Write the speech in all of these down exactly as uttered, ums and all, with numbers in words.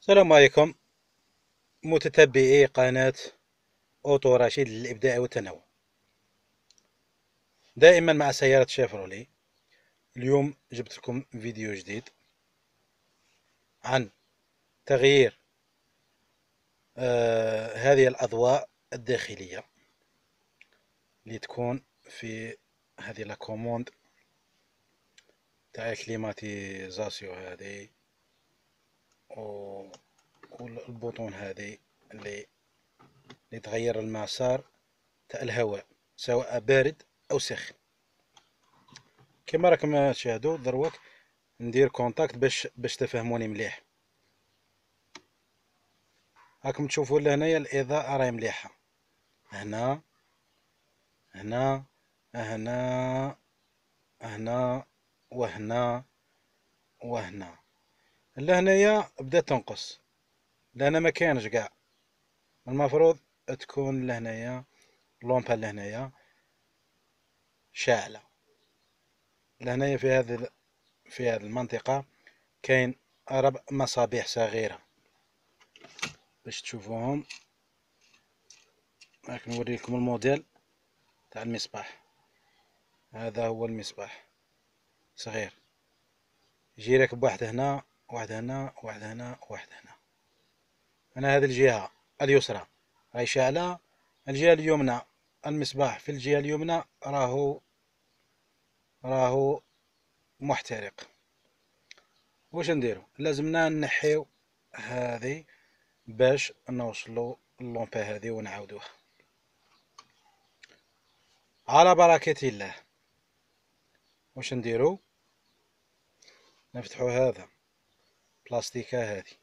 السلام عليكم متتبعي قناة أوتو رشيد للإبداع والتنوع، دائما مع سيارة شيفرولي. اليوم جبت لكم فيديو جديد عن تغيير آه هذه الأضواء الداخلية اللي تكون في هذه لاكوموند تاع الكليماتيزاسيون هذه، والبوطون هذه اللي اللي تغير المسار تاع الهواء سواء بارد أو ساخن. كما راكم تشاهدوا دروك ندير كونتاكت باش باش تفهموني مليح. راكم تشوفوا لهنايا الاضاءة راهي مليحة، هنا هنا هنا هنا وهنا وهنا. لهنايا بدات تنقص، لهنا ما كانش قاع. المفروض تكون لهنايا لومبا لهنايا شاعلة. لهنايا في هذه في هذه المنطقة كاين ربع مصابيح صغيرة باش تشوفوهم. راك نوريكم الموديل تاع المصباح. هذا هو المصباح صغير، يجي راكب واحد هنا واحد هنا واحد هنا واحد هنا. أنا هذه الجهة اليسرى راهي شاعلة، الجهة اليمنى المصباح في الجهة اليمنى راهو راهو محترق. واش نديرو؟ لازمنا نحيو هذه باش نوصلو اللومبا هذه ونعاودوها على بركة الله. واش نديرو؟ نفتحو هذا بلاستيكة هذه.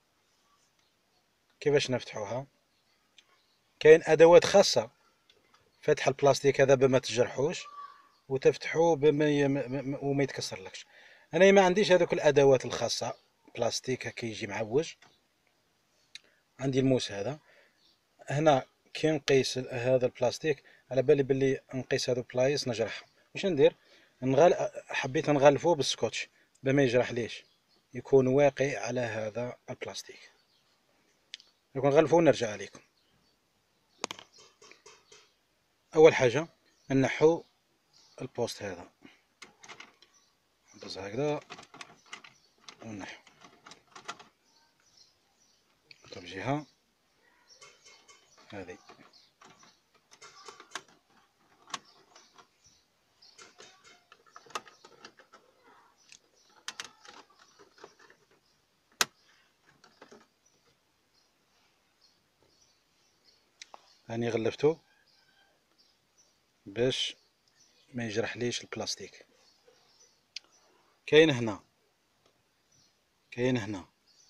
كيفاش نفتحوها؟ كاين ادوات خاصة فتح البلاستيك هذا بما تجرحوش وتفتحوه بما ي... وما يتكسرلكش. انا ما عنديش هذوك الادوات الخاصة، بلاستيك كي يجي معوج. عندي الموس هذا هنا. كي نقيس هذا البلاستيك على بالي بلي نقيس هذو بلايص نجرحهم. واش ندير؟ نغل... حبيت نغلفوه بالسكوتش بما يجرح ليش، يكون واقي على هذا البلاستيك. يكون نغلفوه ونرجع عليكم. اول حاجة نحو البوست هذا، ندوز هكذا ونحو طب جهة هذه. هاني غلفتو باش ما يجرحليش البلاستيك. كاين هنا كاين هنا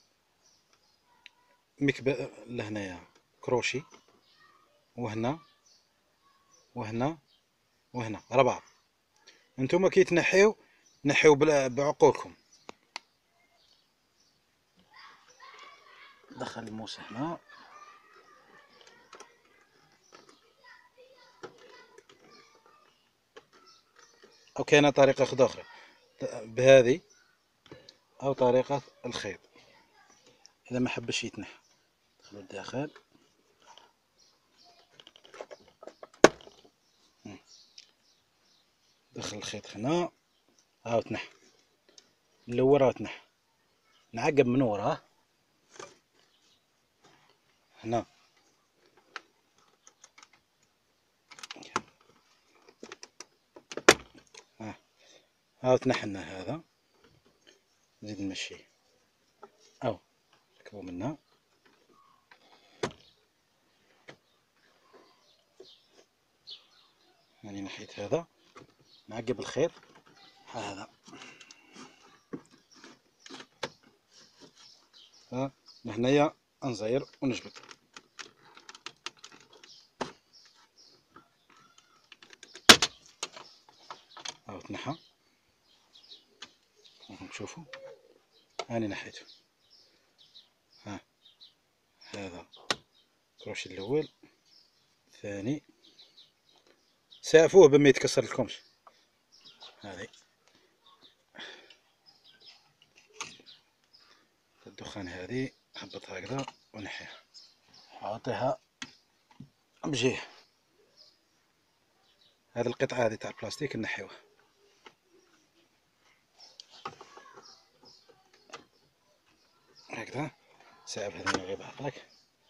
مكب لهنايا كروشي، وهنا وهنا وهنا ربعة. انتوما كي تنحيو نحيو بعقولكم. دخل الموس هنا، او كاينه طريقه اخرى بهذه او طريقه الخيط. اذا ما حبش يتنحى دخلوا الداخل. دخل الخيط هنا، هاو تنحى الاول، هاو تنحى. نعقب من وراه هنا. ها هاو تنحنا هذا، نزيد نمشي او ركبوا منها. يعني نحيت هذا، نعقب الخيط هذا. ها لهنايا نزير ونجبد. هاو تنحى، راكم تشوفوا هاني نحيته. ها هذا الكروشي الاول، الثاني سافوه بما يتكسر لكمش. هذه الدخان هذه هبطها هكذا ونحيها، اعطيها بجهه. هذه القطعه هذه تاع البلاستيك نحيوها. هكذا ساعب هذا من غير بعقلك.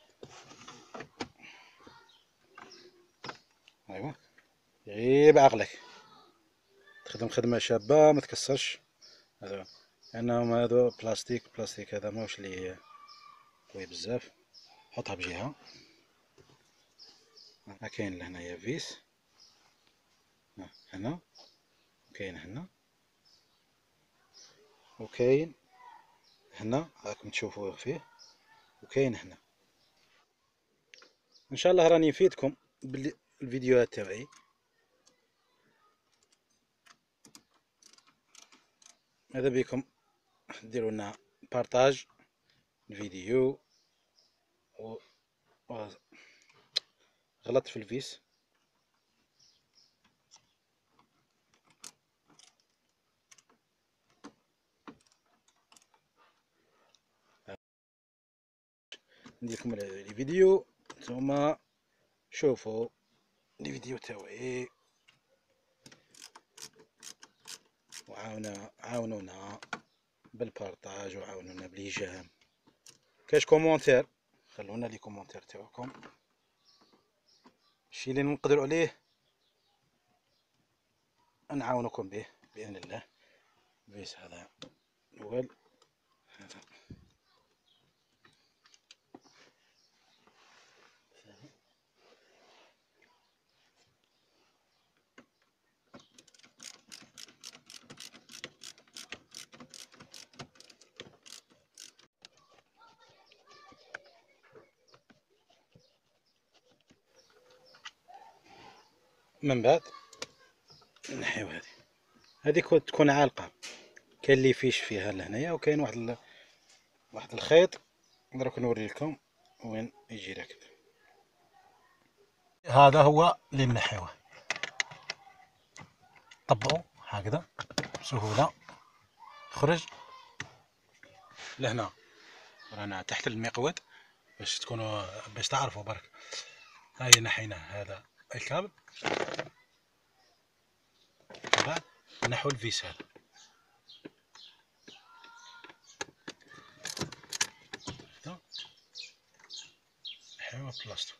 ايوا غير بعقلك، تخدم خدمه شابه ما تكسرش هذا، لانهم هذا بلاستيك بلاستيك هذا ماهوش لي قوي بزاف. حطها بجهه. ها كاين لهنايا فيس، ها هنا كاين هنا وكاين هنا راكم تشوفوه فيه، وكاين هنا. ان شاء الله راني نفيدكم بالفيديوهات تاعي. ماذا بكم ديروا لنا بارطاج الفيديو و... و... غلطت في الفيس. نديركم الفيديو ثم شوفوا الفيديو تاعي وعاونا عاونونا بالبارطاج وعاونونا بالايجام. كاش كومونتير خلونا لي كومونتير تاعكم، الشيء اللي نقدروا عليه نعاونكم به باذن الله. بيس هذا اول هذا من بعد نحيو هذه هذه تكون عالقه. كاين اللي فيش فيها لهنايا، وكاين واحد ال... واحد الخيط دروك نوري لكم وين يجي راكب. هذا هو اللي نحيوه. طبقوا هكذا بسهوله، خرج لهنا رانا تحت المقود باش تكونوا باش تعرفوا برك. هاي نحينا هذا الكابل، من بعد نحو الفيس هذا. نحيوه بلاستو،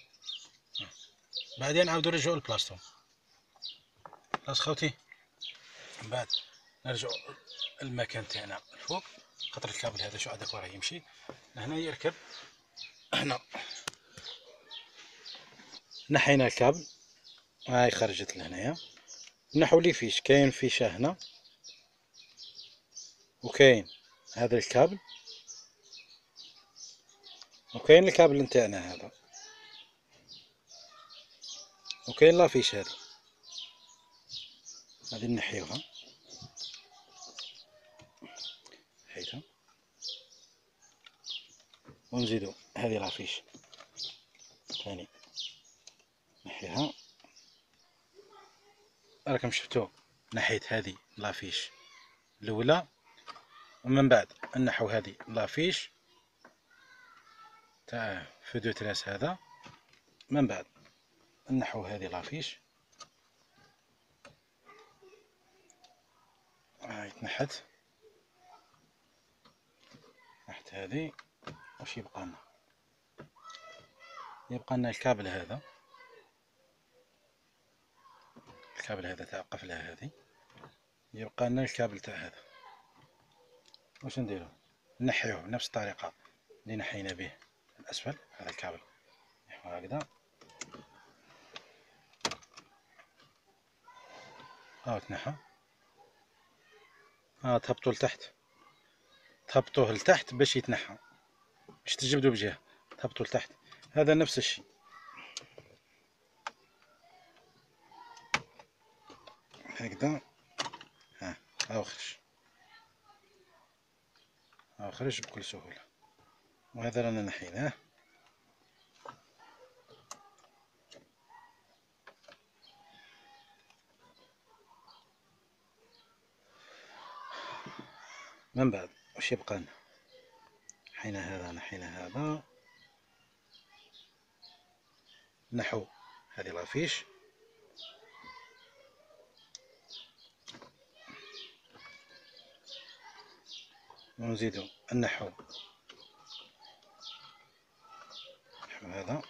بعدين نعاودو نرجعو لبلاستو. خلاص خوتي، من بعد نرجعو المكان تاعنا الفوق، خاطر الكابل هذا شو عندك وراه يمشي هنا يركب هنا. نحينا الكابل، هاي خرجت لهنايا. نحو لي فيش، كاين فيشه هنا وكاين هذا الكابل وكاين الكابل نتاعنا هذا وكاين لافيش هذه. هذه نحيوها حيتها ونزيدو هذه لافيش ثاني نحيها. راكم شفتوا نحيت هذه لافيش الاولى، ومن بعد نحو هذه لافيش تاع فيديو تراس هذا. من بعد نحو هذه لافيش، هاي تنحت نحت هذه. واش يبقى لنا؟ يبقى لنا الكابل هذا، الكابل هذا تاع القفله هذه. يبقى لنا الكابل تاع هذا. واش نديرو؟ نحيوه بنفس الطريقه اللي نحينا به الاسفل. هذا الكابل نحيوه هكذا، ها تنحى. ها تهبطوا لتحت، تهبطوه لتحت باش يتنحى، باش تجبدوا بجهه تهبطوا لتحت. هذا نفس الشيء. هكذا ها هاو خرج، هاو خرج بكل سهوله. وهذا رانا نحيناه. من بعد واش يبقى لنا؟ نحينا هذا نحينا هذا، نحو هذه لافيش، ونزيدو النحو نحو هذا،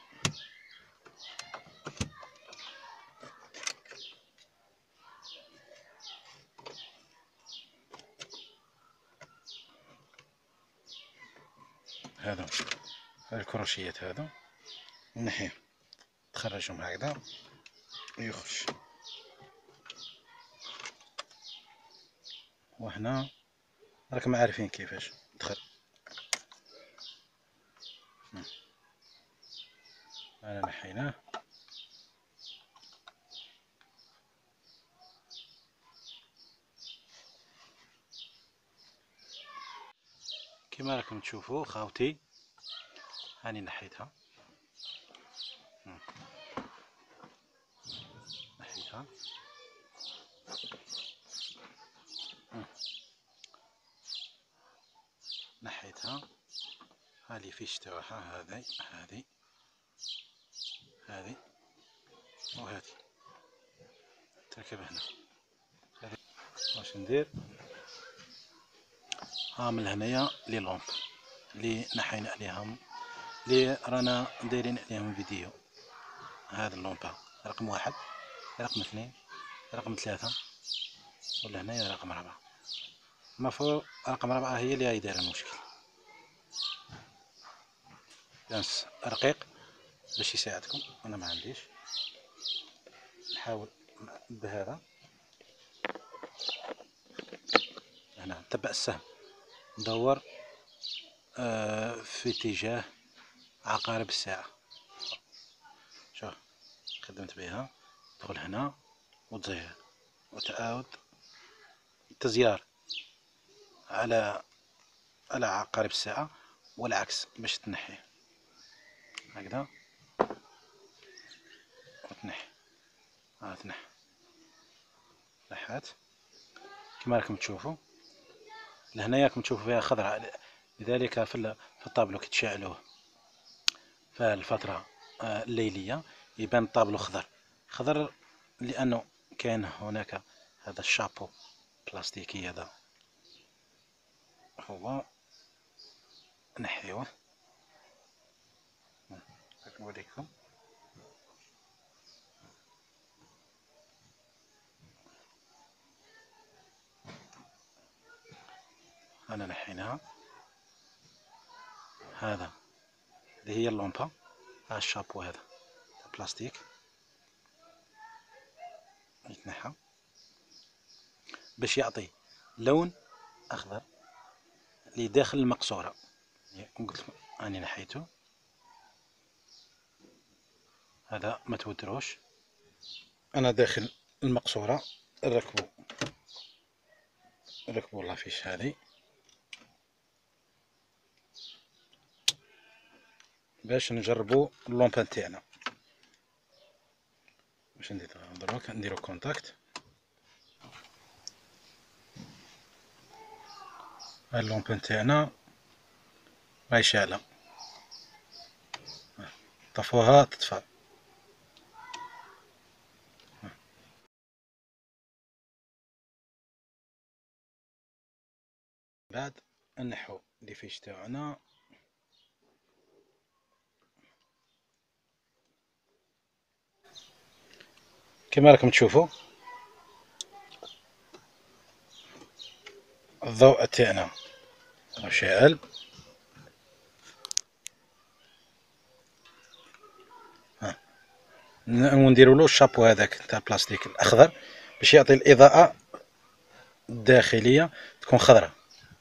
هذا الكروشيات هذا نحيه تخرجهم هكذا ويخرج. وهنا راكم عارفين كيفاش تدخل. انا نحيناه، كما راكم تشوفوا خاوتي هاني نحيتها نحيتها نحيتها هذه فيش تاعها، هذه هذه هذه وهذه تركب هنا. هذه واش ندير؟ هامل هنايا لي لومب اللي نحينا عليهم، اللي رانا دايرين عليهم فيديو. هذا اللومبا رقم واحد، رقم اثنين، رقم ثلاثة، ولا هنايا رقم أربعة. المفروض رقم أربعة هي اللي هي دايرة المشكل. بس رقيق باش يساعدكم، أنا ما عنديش. نحاول بهذا هنا نتبع السهم، ندور آه في اتجاه عقارب الساعة. شوف خدمت بها، تدخل هنا وتزير وتعاود تزيار على على عقارب الساعة والعكس باش تنحيه هكذا وتنحي. ها تنحي نحات كما راكم تشوفوا. لهنايا راكم تشوفوا فيها خضراء، لذلك في الطابلو كي تشعلوه في الفترة الليلية يبان الطابلو خضر خضر، لأنه كان هناك هذا الشابو بلاستيكي. هذا هو نحيوه نوريكم. أنا نحيناها. هذا اللي هي اللومبا، ها الشابو هذا بلاستيك يتنحى باش يعطي لون أخضر لداخل المقصورة. قلت أني نحيته، هذا ما تودروش. أنا داخل المقصورة نركبو نركبو لافيش هذه باش نجربو اللومبا تاعنا. باش نديرو دروك نديرو كونتاكت. هاد اللومبا تاعنا راهي شاعلة، طفوها تطفى. بعد نحو لي فيش تاعنا، كما راكم تشوفوا الضوء تاعنا شاعل. ونديروا له الشابو هذاك تاع بلاستيك الاخضر باش يعطي الاضاءه الداخليه تكون خضراء.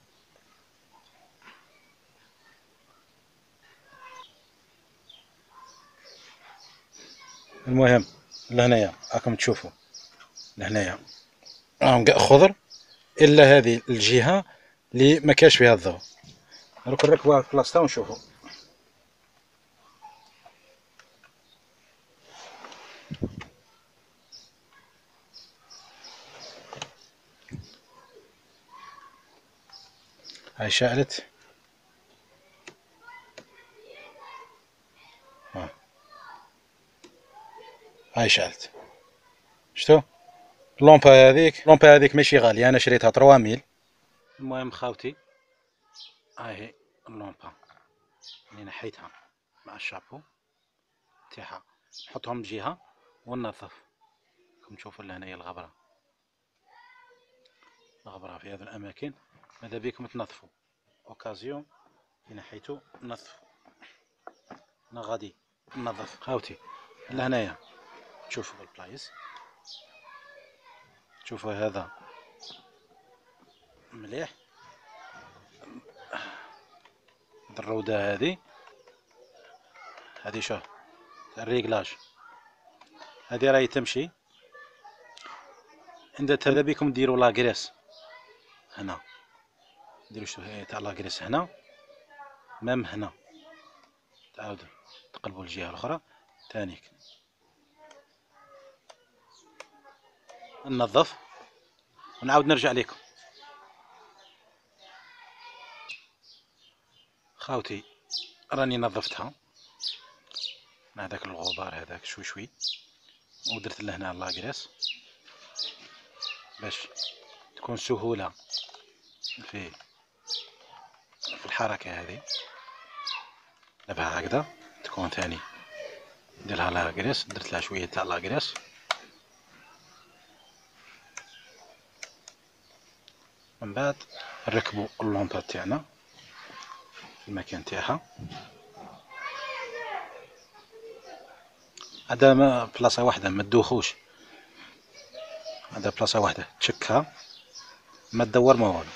المهم لهنايا راكم تشوفوا لهنايا راهم كاع خضر الا هذه الجهه اللي ما كاش فيها الضوء. دوك نركبوها في بلاصتها ونشوفوا. هاي شعلت هاي شعلت. شتو اللومبا هذيك، اللومبا هذيك ماشي غالية، انا شريتها ثلاثة ميل. المهم خاوتي هاي هي اللومبا اللي نحيتها مع الشابو تاعها، نحطهم بجهة وننظف. راكم تشوفوا لهنايا الغبرة، الغبرة في هذه الأماكن ماذا بيكم تنظفوا، اوكازيون كي نحيتو نظفوا. انا غادي ننظف خاوتي لهنايا. تشوفوا البلايص، تشوفوا هذا مليح. الرودة هذه هذه شوف الريغلاج هذه راهي تمشي. عند هذا بيكم ديروا لاكريس هنا، ديروا شوف تاع لاكريس هنا، مام هنا تعاودوا تقلبوا الجهة الأخرى تانيك. ننظف ونعاود نرجع لكم خاوتي. راني نظفتها مع هذاك الغبار هذاك شوي شوي، ودرت لهنا لاكريس باش تكون سهولة في في الحركة هذه. دابا هكذا تكون ثاني نديرها لاكريس، درت لها شوية تاع لاكريس. من بعد نركبوا اللومبا تاعنا في المكان تاعها. هذا ما بلاصة واحدة ما تدوخوش، هذا بلاصة واحدة تشكها ما تدور ما والو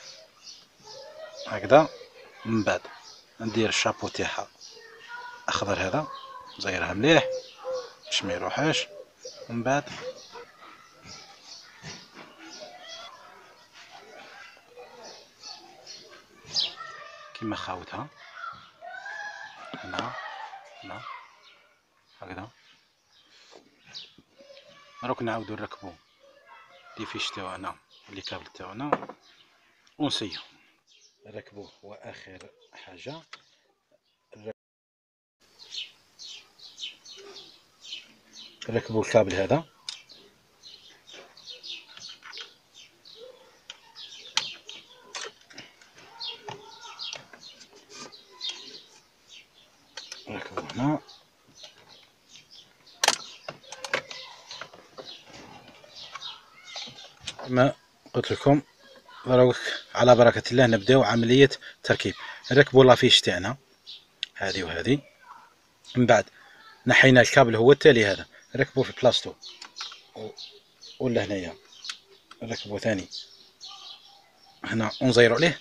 هكذا. من بعد ندير الشابو تاعها اخضر هذا زيرها مليح باش ما يروحش. من بعد كيما خاوتها هنا هنا هكذا. دروك نعاودو نركبو لي فيش تاعنا لي كابل تاعنا ونسيو نركبوه. واخر حاجة نركبو الكابل هذا، نركبو هنا. ما قلت لكم دروك على بركة الله نبداو عملية تركيب. نركبوا لافيش تاعنا هذه وهذه. من بعد نحينا الكابل هو التالي هذا نركبوه في بلاصتو، ولا هنايا نركبو ثاني هنا ونزيرو عليه.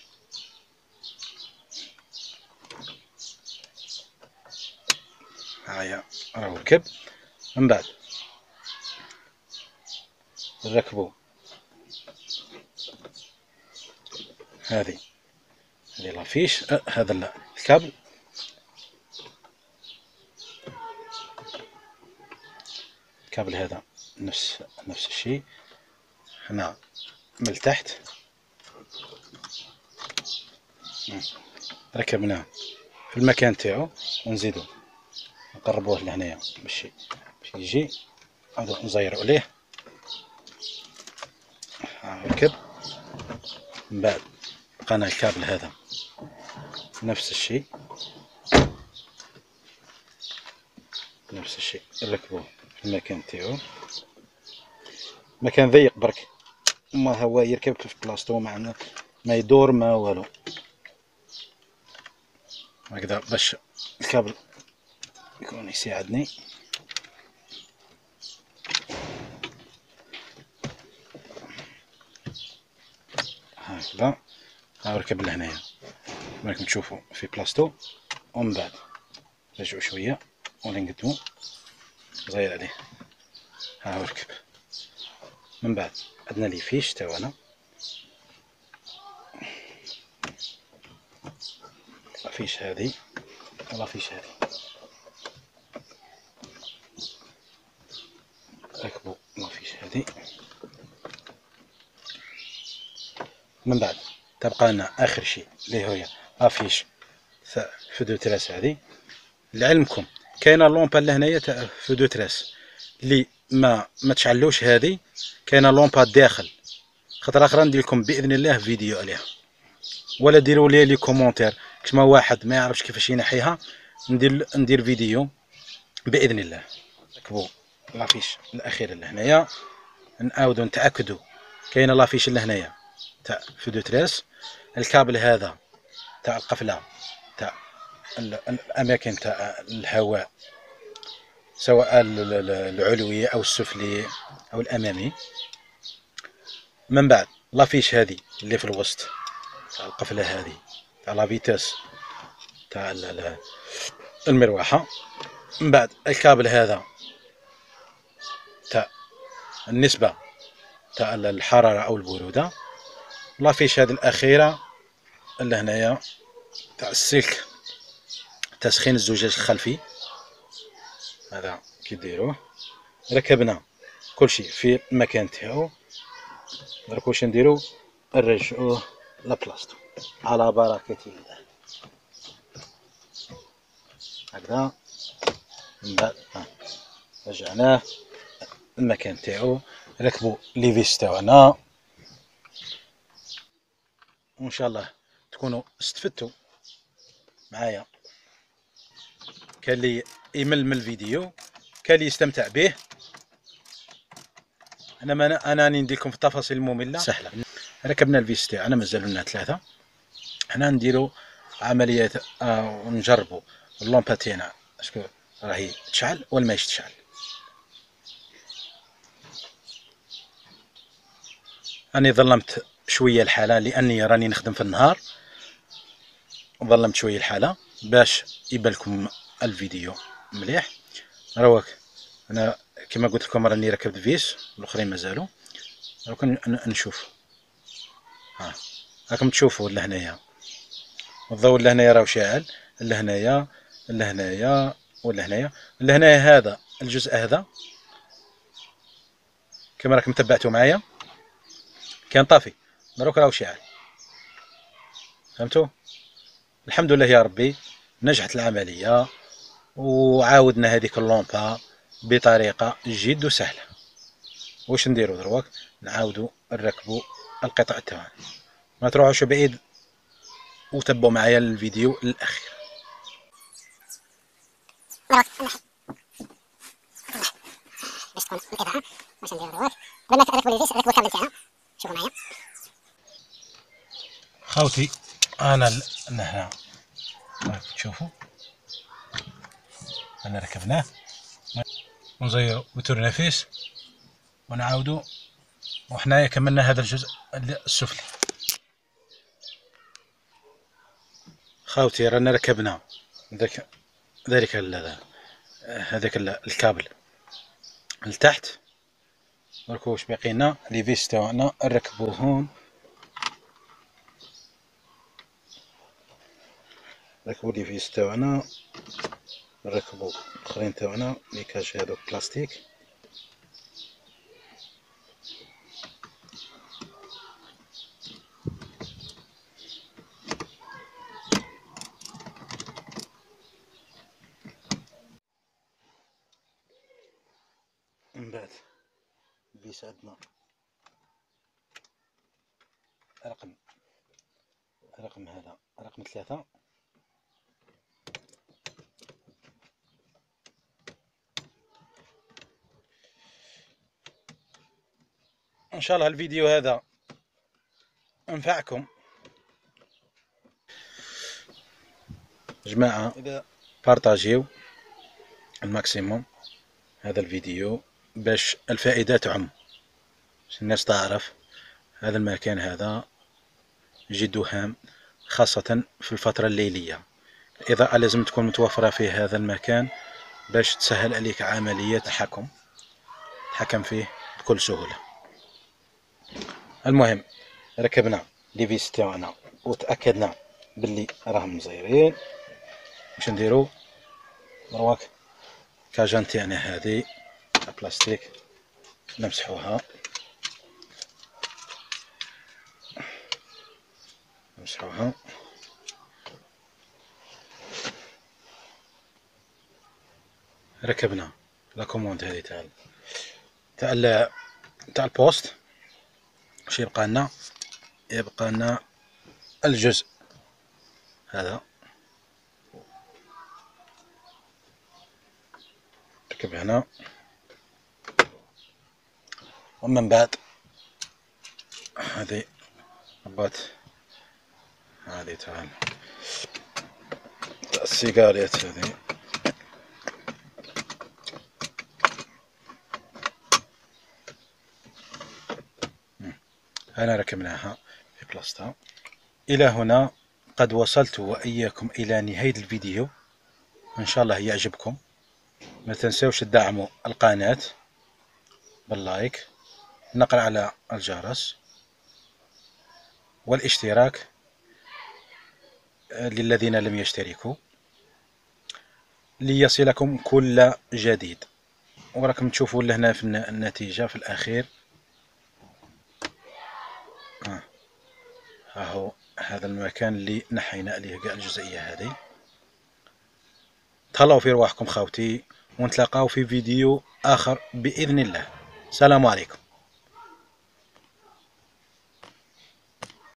هايا راهو ركب. من بعد نركبو هذه هذه لافيش أه هذا الكابل. الكابل هذا نفس نفس الشيء هنا من التحت ركبناه في المكان تاعو ونزيدو نقربوه لهنايا باش باش يجي هذا نزيرو عليه. ها ركب. من بعد بقانا الكابل هذا نفس الشيء نفس الشيء نركبوه في المكان تاعو. مكان ضيق برك ما هو يركب في بلاصتو معنا ما يدور ما والو هكذا باش الكابل يكون يساعدني. هكذا ها ركب لهنايا راكم تشوفوا في بلاصتو. ومن بعد نرجعو شويه ونقدمو زاير عليه. ها هو ركب. من بعد عندنا لي فيش تاعنا لافيش هذه ولافيش هذه ركبوا لافيش هذه. من بعد تبقى لنا اخر شيء اللي هي لافيش فو دو تراس هذه. لعلمكم كاينه اللومبا لهنايا تاع فو دو تراس اللي ما ما تشعلوش هذه كاينه لومبا داخل، خاطر اخرى ندير لكم باذن الله فيديو عليها، ولا ديروا لي لي كومونتير كما واحد ما يعرفش كيفاش ينحيها، ندير ندير فيديو باذن الله. ركبوا لافيش الاخيره لهنايا، نعاودوا نتاكدوا كاينه لافيش لهنايا تاع في دو تريس. الكابل هذا تاع القفله تاع الاماكن تاع الهواء سواء العلوي او السفلي او الامامي. من بعد لافيش هذه اللي في الوسط تاع القفله هذه تاع لا فيتاس تاع المروحه. من بعد الكابل هذا تاع النسبه تاع الحراره او البروده. لافيش هذه الاخيره اللي هنايا تاع السلك تسخين الزجاج الخلفي، هذا كي ديروه. ركبنا كلشي في المكان تاعو، درك واش نديرو نرجعوه لبلاصتو على بركة الله هكذا. من بعد رجعناه المكان تاعو، ركبوا لي فيس تاعنا، وان شاء الله تكونوا استفدتوا معايا. كان لي يمل من الفيديو، كان لي يستمتع به. انا ما انا راني ندير لكم في التفاصيل الممله سهله. ركبنا الفيس تاعنا، مازال لنا ثلاثه. حنا نديروا عمليات آه ونجربوا اللومبا تاعنا اسكو راهي تشعل ولا ماهيش تشعل. راني ظلمت شويه الحاله لاني راني نخدم في النهار، ظلمت شويه الحاله باش يبان لكم الفيديو مليح. رواك انا كما قلت لكم راني ركبت فيس، الاخرين مازالوا. دروك نشوف، ها راكم تشوفوا لهنايا الضوء لهنايا راهو شاعل، لهنايا لهنايا ولهنايا لهنايا. هذا الجزء هذا كما راكم تبعتوا معايا كان طافي، دروك راهو شاعل. فهمتوا؟ الحمد لله يا ربي نجحت العمليه، وعاودنا هذيك اللومبا بطريقه جد سهله. واش نديروا دروك؟ نعاودوا نركبوا القطع تاعنا. ما تروحوش بعيد وتبعوا معايا الفيديو الاخير. باش تكون القطعه واش نديروا دروك؟ بدنا نركبوا لي فيس، نركبوا الكابل تاعنا. شوفوا معايا خوتي، انا هنا راكم تشوفوا انا ركبناه ونزيروا بتورنافيس ونعاودوا، وحنايا كملنا هذا الجزء السفلي. خاوتي رانا ركبنا ذاك ذلك هذاك الكابل لتحت. درك واش باقي لنا لي فيس تاعنا نركبوهم، نركبو لي فيس تاعنا، نركبو الاخرين تاعنا لي كاج هذوك بلاستيك. من بعد الفيس عندنا رقم رقم هذا رقم ثلاثة. ان شاء الله الفيديو هذا انفعكم جماعة، بارطاجيو الماكسيموم هذا الفيديو باش الفائدة تعم، باش الناس تعرف هذا المكان هذا جد هام، خاصة في الفترة الليلية. الإضاءة لازم تكون متوفرة في هذا المكان باش تسهل عليك عملية التحكم، تحكم فيه بكل سهولة. المهم ركبنا لي فيس تاعنا وتأكدنا باللي راهم مزيرين. واش نديرو دروك؟ كاجان تاعنا هذه بلاستيك نمسحوها، نمسحوها. ركبنا لا كوموند هذه تاع تاع تاع البوست. واش يبقى لنا؟ يبقى لنا الجزء هذا ركب هنا، ومن بعد هذه رباط هذه تاع تاع السيجاريات هذه. أنا ركبناها في بلاصتها. إلى هنا قد وصلت وإياكم إلى نهاية الفيديو، إن شاء الله يعجبكم. ما تنسوش تدعموا القناة باللايك، النقر على الجرس، والاشتراك للذين لم يشتركوا ليصلكم كل جديد. وراكم تشوفوا لهنا في النتيجة في الأخير. ها هو هذا المكان اللي نحينا عليه كاع الجزئية هذه. تهلاو في رواحكم خاوتي، ونتلاقاو في فيديو آخر بإذن الله. السلام عليكم.